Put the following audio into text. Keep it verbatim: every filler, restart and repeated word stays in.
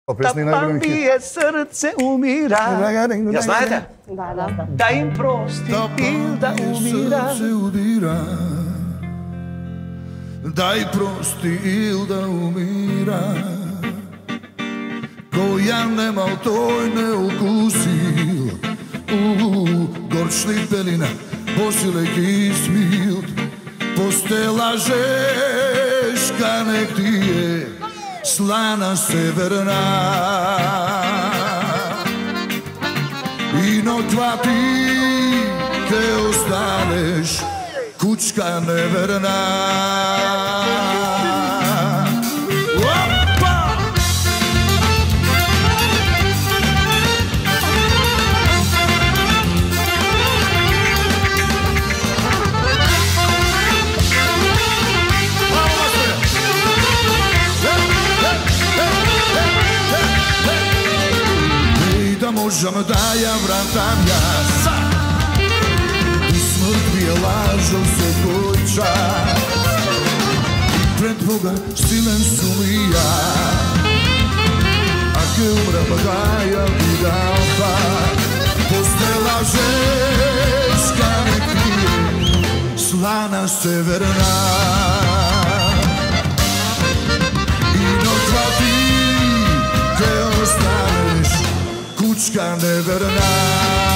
Da bije srce umira. Ja znajete? Da, da. Da im prosti il da umira. Daj prosti il da umira. Koja nema toj ne ukusil. Gorčni pelina, posilek i smilt. Postela žeška nek ti je slana severna. I noćva ti te ostaneš kućka neverna. Možem da ja vratam ja i smrt bijela žal se kuća pred Boga silen su mi ja a ke umrem da ja vidal pa postela žeška nek ti je slana severna i noćva ti te ostaneš kućka neverna.